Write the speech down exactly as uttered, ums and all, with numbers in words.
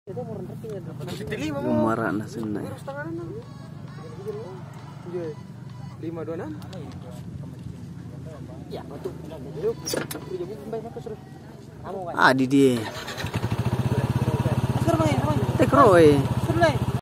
Umara na sunay. lima dua enam. Ah, di dia. Tekro eh.